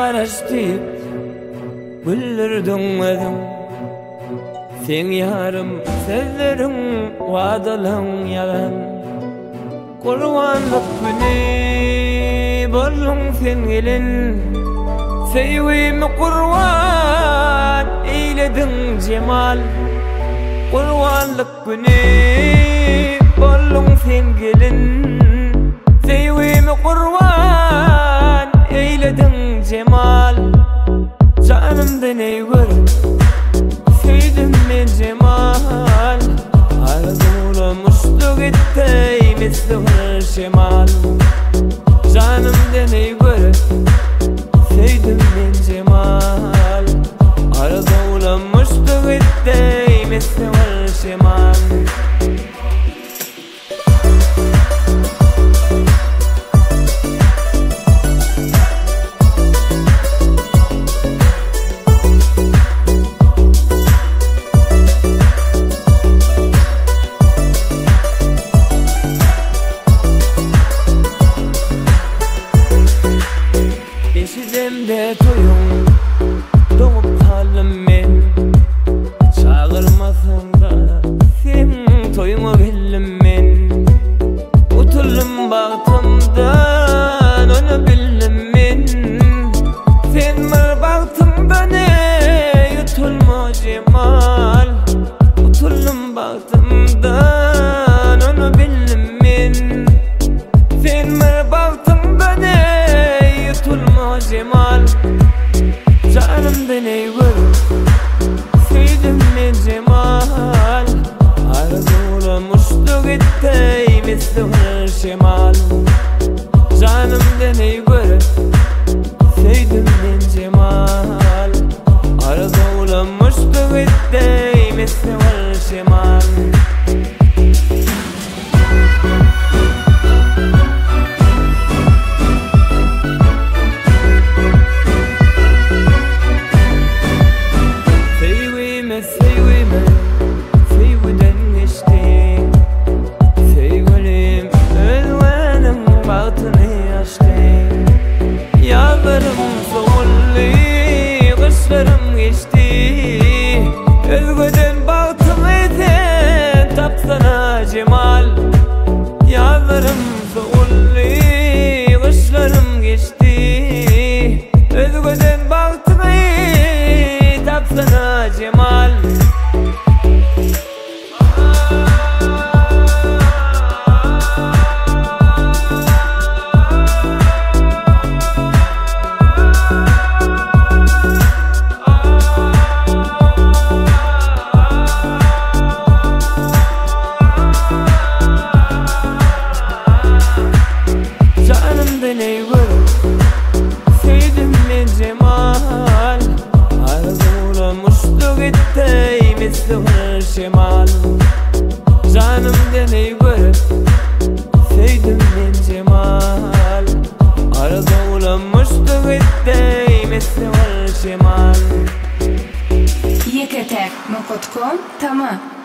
garaşdyp güllürdüň özüň. Sen yarım sözleriň wadalaň ýalan. Gurbanlyk güni bollum sen gelin. Seýwimi gurban eýlediň jemal. Gurbanlyk güni bollum sen gelin. Seýwimi gurban eýlediň jemal. Canymdan eýwer seýdim men jemal. Arzulamışdyk etdi misli şemal. Canymdan eýwer seýdim men jemal. Arzulamışdyk etdi misli şemal. Eşidemde toyum doğup kalım men. Çağırmasan da sen toyumu bildim men. Utuldum baktımdan onu bildim men. Sen mi baktımdan yutulma cemal. Utuldum baktımdan onu bildim men. Sen mi baktımdan yutulma cemal. Canımdan eýwer seýdim men jemal. Arzulamışdyk etdi misli şemal. Canımdan eýwer seýdim men jemal. Arzulamışdyk etdi misli şemal. Seýwiden geçdi. Seýwelim özwenim bagtyny açdy. Ýazlarym soňully, gyşlarym geçdi. Özgeden bagtyny sen tapsana jemal. Ýazlarym soňully, gyşlarym geçdi. Özgeden bagtyny tapsana jemal. Canımdan eýwer seýdim men jemal. Arzulamışdyk etdi misli şemal. Canymdan eýwer seýdim men jemal. Arzulamışdyk etdi misli şemal. YKT.com tamam.